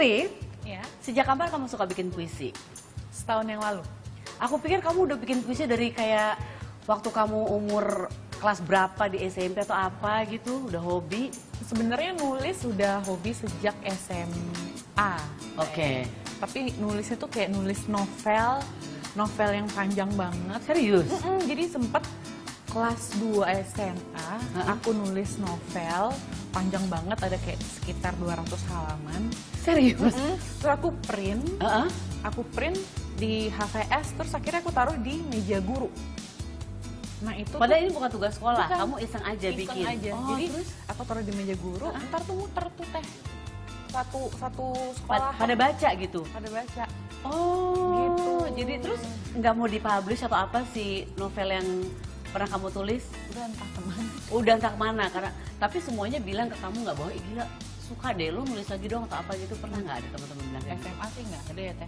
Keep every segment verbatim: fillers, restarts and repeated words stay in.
Putri, Ya, sejak kapan kamu suka bikin puisi? setahun yang lalu. Aku pikir kamu udah bikin puisi dari kayak waktu kamu umur kelas berapa di S M P atau apa gitu, udah hobi. Sebenarnya nulis sudah hobi sejak S M A. Oke. Eh, tapi nulisnya tuh kayak nulis novel, novel yang panjang banget. Serius? Mm-mm, jadi sempet kelas dua S M A, Uh-uh. aku nulis novel panjang banget, ada kayak sekitar dua ratus halaman. Serius? Mm-mm. Terus aku print, Heeh. aku print di H V S, terus akhirnya aku taruh di meja guru. Nah itu Padahal tuh ini bukan tugas sekolah, Bukan. kamu iseng aja iseng bikin. aja. Oh, Jadi terus? aku taruh di meja guru, Uh-uh. ntar tuh muter tuh teh. Satu satu Pa- sekolah pada baca gitu. pada baca. Oh, Gitu. Jadi terus nggak mau dipublish atau apa sih novel yang pernah kamu tulis? Udah entah kemana. Udah entah kemana, karena tapi semuanya bilang ke kamu nggak bahwa, "Ih, gila, suka deh lo nulis lagi dong atau apa gitu." Pernah nggak ada teman-teman bilang kayak S M A sih nggak ada ya teh.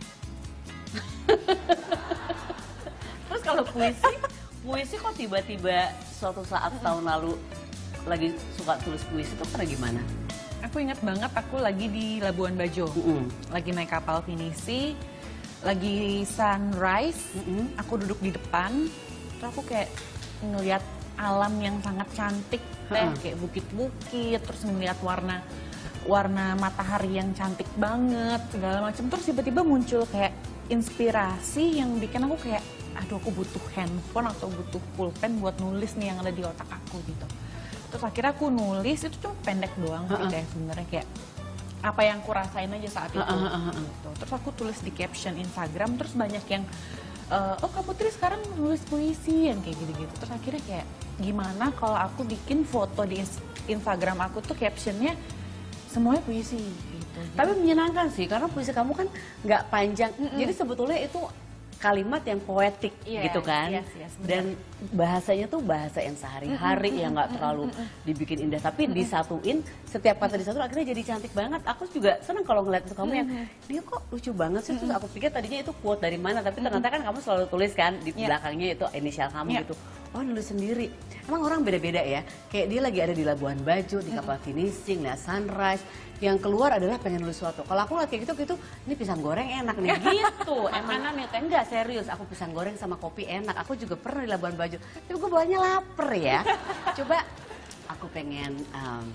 Terus kalau puisi, puisi kok tiba-tiba suatu saat tahun lalu lagi suka tulis puisi itu pernah gimana? Aku ingat banget aku lagi di Labuan Bajo, Mm-mm. lagi naik kapal pinisi, lagi sunrise, Mm-mm. aku duduk di depan, terus aku kayak ngelihat alam yang sangat cantik, teh, Ha-ha. kayak bukit-bukit, terus ngelihat warna warna matahari yang cantik banget, segala macam. Terus tiba-tiba muncul kayak inspirasi yang bikin aku kayak, aduh aku butuh handphone atau butuh pulpen buat nulis nih yang ada di otak aku gitu. Terus akhirnya aku nulis, itu cuma pendek doang sih Ha-ha. kayak sebenarnya kayak apa yang aku rasain aja saat itu. Ha-ha, ha-ha. Gitu. Terus aku tulis di caption Instagram, terus banyak yang eh, oh Kak Putri sekarang nulis puisi yang kayak gitu-gitu. Terus akhirnya kayak gimana kalau aku bikin foto di ins- Instagram aku tuh captionnya semuanya puisi gitu. Tapi menyenangkan sih, karena puisi kamu kan nggak panjang. Mm-mm. Jadi sebetulnya itu kalimat yang poetik Yes, gitu kan. yes, yes, benar. Dan bahasanya tuh bahasa yang sehari-hari yang nggak terlalu dibikin indah. Tapi disatuin, setiap kata disatu akhirnya jadi cantik banget. Aku juga seneng kalau ngeliat itu kamu yang, dia kok lucu banget sih. Terus aku pikir tadinya itu quote dari mana, tapi ternyata kan kamu selalu tulis kan di Yeah. belakangnya itu inisial kamu Yeah. gitu. Oh, nulis sendiri. Emang orang beda-beda ya. Kayak dia lagi ada di Labuan Bajo, di kapal finishing, lihat sunrise. Yang keluar adalah pengen nulis sesuatu. Kalau aku lihat kayak gitu, gitu, ini pisang goreng enak nih. Gitu. Emang Makanan ya, Teh? enggak serius. Aku pisang goreng sama kopi enak. Aku juga pernah di Labuan Bajo. Tapi gue bawanya lapar ya. Coba aku pengen um,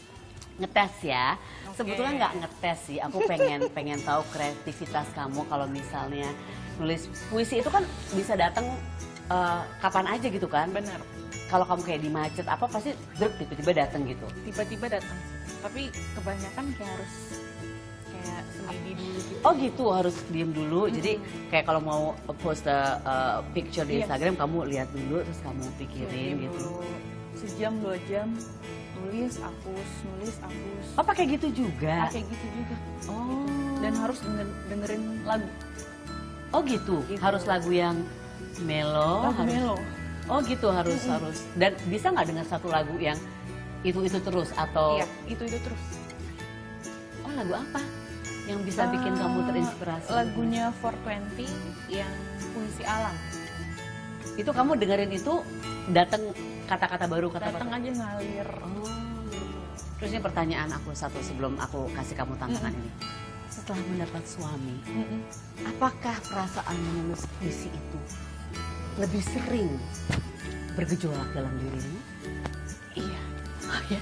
ngetes ya. Oke. Sebetulnya nggak ngetes sih. Aku pengen pengen tahu kreativitas kamu kalau misalnya nulis puisi itu kan bisa datang eh, kapan aja gitu kan. Bener, Kalau kamu kayak di macet apa pasti druk tiba-tiba datang gitu. tiba-tiba datang. Tapi kebanyakan kayak harus kayak sendiri dulu gitu. Oh gitu, harus diem dulu. Jadi kayak kalau mau post a, uh, picture di Yes. Instagram, kamu lihat dulu terus kamu Diam pikirin gitu. dulu. Sejam dua jam nulis hapus, nulis hapus. Oh pakai gitu juga? Kayak gitu juga. Oh. Dan harus denger- dengerin lagu. Oh gitu, Gitu. harus lagu yang melo. Lagu harus- melo. Oh gitu harus harus. Dan bisa nggak dengar satu lagu yang itu itu terus atau? Iya, itu itu terus. Oh lagu apa? Yang bisa bikin kamu Eh, terinspirasi? Lagunya four twenty yang puisi alam. Itu kamu dengerin itu datang kata-kata baru kata-kata. Datang aja ngalir. Oh. Terus ini pertanyaan aku satu sebelum aku kasih kamu tantangan ini. Setelah mendapat suami, Mm-mm. apakah perasaan menulis puisi itu lebih sering bergejolak dalam dirimu? Iya. Oh ya.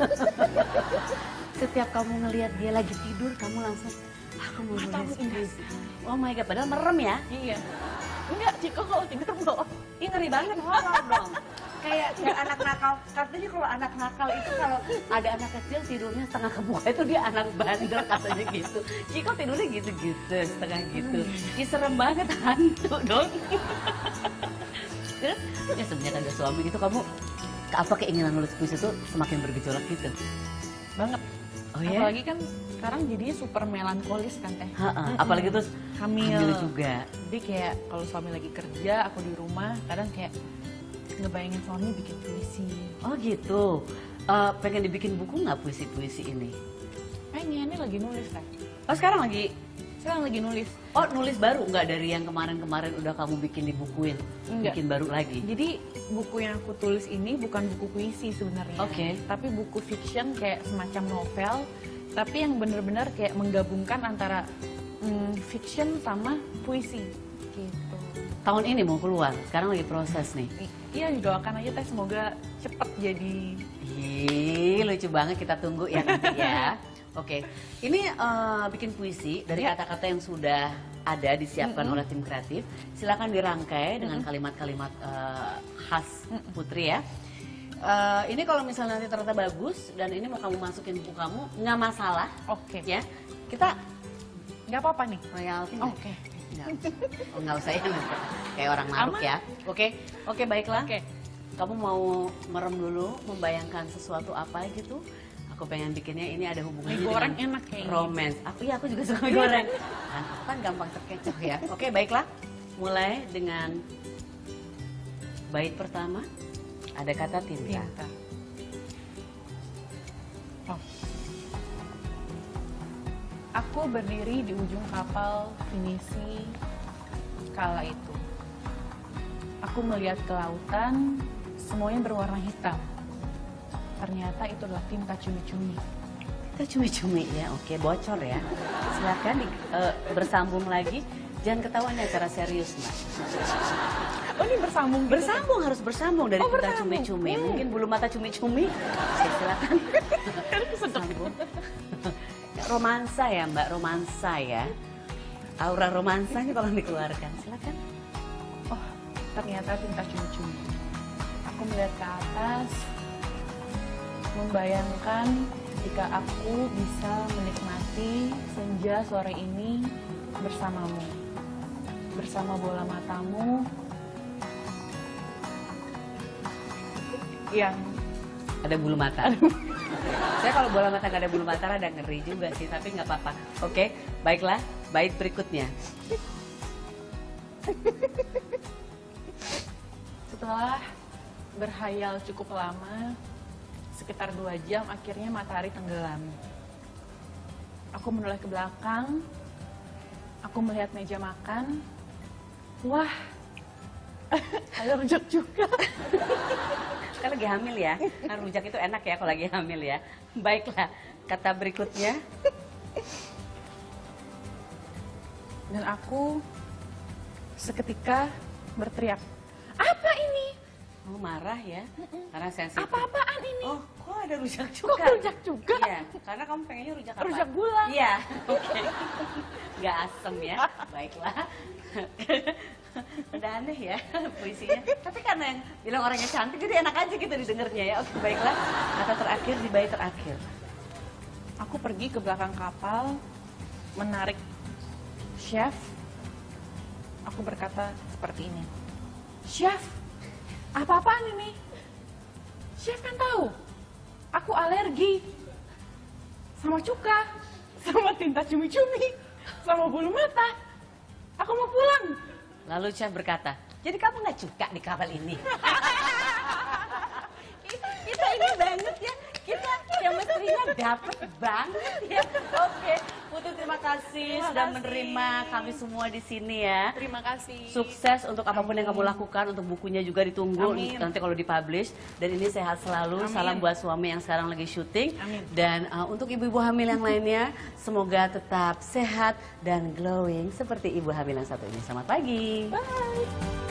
Setiap kamu ngelihat dia lagi tidur, kamu langsung aku mau Matamu nulis indah puisi. Oh my god, padahal merem ya? Iya. Enggak, Ciko kalau tidur bohong. Ih ngeri banget, horor dong. Kayak kayak anak nakal. Katanya kalau anak nakal itu kalau ada anak kecil tidurnya setengah kebuka itu dia anak bandel katanya gitu. Ciko tidurnya gitu-gitu, setengah gitu. Ih serem banget, hantu dong. Terus ya sebenarnya kan ada suami gitu, kamu apa keinginan nulis puisi itu semakin bergejolak gitu? Banget. Oh ya? Apalagi kan sekarang jadinya super melankolis kan teh. Ha-ha, Mm-mm. apalagi terus hamil. hamil juga. Jadi kayak kalau suami lagi kerja, aku di rumah, kadang kayak ngebayangin suami bikin puisi. Oh gitu. Eh, pengen dibikin buku nggak puisi-puisi ini? Pengen, ini lagi nulis kan. Oh sekarang lagi. Sekarang lagi nulis. Oh nulis baru nggak dari yang kemarin-kemarin udah kamu bikin dibukuin? Enggak. Bikin baru lagi? Jadi buku yang aku tulis ini bukan buku puisi sebenarnya. Oke. Tapi buku fiction kayak semacam novel tapi yang bener-bener kayak menggabungkan antara mm, fiction sama puisi gitu. Tahun ini mau keluar, sekarang lagi proses nih. Iya, doakan aja teh semoga cepet jadi. Ih, lucu banget, kita tunggu ya nanti ya. Oke, ini uh, bikin puisi dari Ya. kata-kata yang sudah ada disiapkan Mm-mm. oleh tim kreatif. Silakan dirangkai dengan kalimat-kalimat uh, khas Putri ya. Uh, ini kalau misalnya nanti ternyata bagus dan ini mau kamu masukin buku kamu, nggak masalah Oke. ya. Kita Nggak apa-apa nih. royalti. Oke. Nggak. Oh, nggak usah ya, kayak orang maruk Aman. ya. Oke, oke baiklah. Oke. Kamu mau merem dulu, membayangkan sesuatu apa gitu? Aku pengen bikinnya ini ada hubungannya Mie goreng dengan enak kayaknya. romance. Aku ya, aku juga suka mie goreng. Kan aku kan gampang terkecoh ya. Oke, baiklah. Mulai dengan bait pertama. Ada kata tinta. Tinta. Oh. Aku berdiri di ujung kapal Finisi kala itu. Aku melihat ke lautan, semuanya berwarna hitam. Ternyata itu adalah tinta cumi-cumi. Kita cumi-cumi ya, oke bocor ya. Silakan di- eh, bersambung lagi. Jangan ketahuan acara serius mbak. Oh, ini bersambung gitu? Bersambung harus bersambung dari Oh, tinta bersambung. cumi-cumi. Hmm. Mungkin bulu mata cumi-cumi. Oke, silakan. Bersambung. Romansa ya mbak, romansa ya. Aura romansanya kalau dikeluarkan. Silakan. Oh, ternyata tinta cumi-cumi. Aku melihat ke atas, membayangkan jika aku bisa menikmati senja sore ini bersamamu. Bersama bola matamu yang Ada bulu mata. Saya kalau bola mata nggak ada bulu mata ada ngeri juga sih, tapi nggak apa-apa. Oke, baiklah. Bait berikutnya. setelah berhayal cukup lama, sekitar dua jam, akhirnya matahari tenggelam. Aku menoleh ke belakang, aku melihat meja makan. Wah, ada rujak juga. Kan lagi hamil ya. Kan rujak itu enak ya kalau lagi hamil ya. Baiklah, kata berikutnya. Dan aku seketika berteriak, apa ini? Oh marah ya, karena sensitif. Apa-apaan ini? Oh, kok ada rujak juga? Kok rujak juga? Iya, karena kamu pengennya rujak apa? Rujak gula. Iya, oke. Nggak asem ya, baiklah. Udah aneh ya puisinya. Tapi karena yang bilang orangnya cantik, jadi enak aja gitu didengarnya ya. Oke, baiklah. Kata terakhir di bait terakhir. Aku pergi ke belakang kapal, menarik chef. Aku berkata seperti ini. Chef, apa-apaan ini? Chef kan tahu, aku alergi sama cuka, sama tinta cumi-cumi, sama bulu mata. Aku mau pulang. Lalu chef berkata, jadi kamu nggak suka di kapal ini? kita, kita ini banget ya, kita chemistry-nya dapet banget ya. Oke, Putri terima kasih Terima sudah kasih. menerima kami semua di sini ya. Terima kasih. Sukses untuk apapun yang kamu lakukan, untuk bukunya juga ditunggu Amin. nanti kalau dipublish. Dan ini sehat selalu, Amin. salam buat suami yang sekarang lagi syuting. Amin. Dan uh, untuk ibu-ibu hamil yang lainnya, semoga tetap sehat dan glowing seperti ibu hamil yang satu ini. Selamat pagi. Bye.